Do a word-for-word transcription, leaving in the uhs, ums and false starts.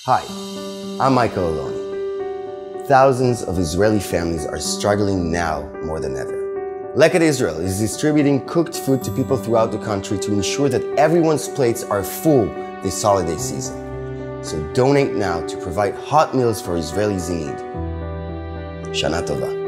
Hi, I'm Michael Aloni. Thousands of Israeli families are struggling now more than ever. Leket Israel is distributing cooked food to people throughout the country to ensure that everyone's plates are full this holiday season. So donate now to provide hot meals for Israelis in need. Shana Tova.